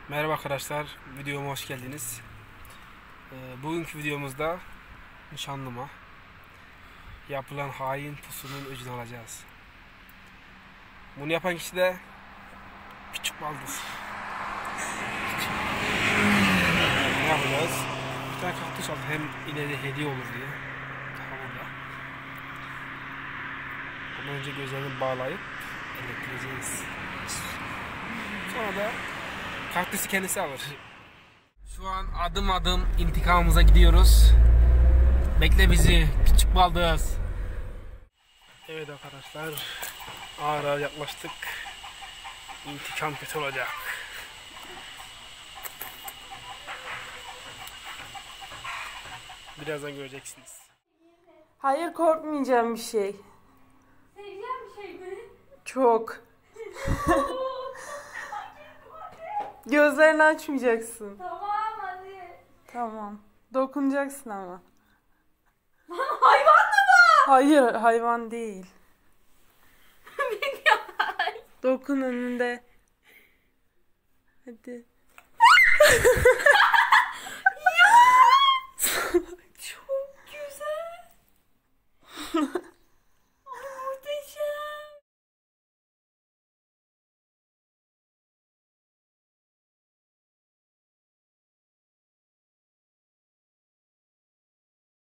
Merhaba arkadaşlar, videoma hoş geldiniz. Bugünkü videomuzda nişanlıma yapılan hain pusunun öcünü alacağız. Bunu yapan kişi de küçük baldız. Ne yapacağız? Bir tane kaktüs aldık, hem ileride hediye olur diye. Havada. Ondan önce gözlerini bağlayıp elektreyeceğiz. Sonra da kaktüsü kendisi alır. Şu an adım adım intikamımıza gidiyoruz. Bekle bizi küçük baldız. Evet arkadaşlar, ağır ağır yaklaştık. İntikam kötü olacak. Birazdan göreceksiniz. Hayır, korkmayacağım bir şey. Seveceğim bir şey mi? Çok. Gözlerini açmayacaksın. Tamam hadi. Tamam. Dokunacaksın ama. Hayvan mı Hayır, hayvan değil. bu? Dokun önünde. Hadi.